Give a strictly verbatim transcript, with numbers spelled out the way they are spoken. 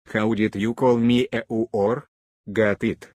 How did you call me a or? Got it.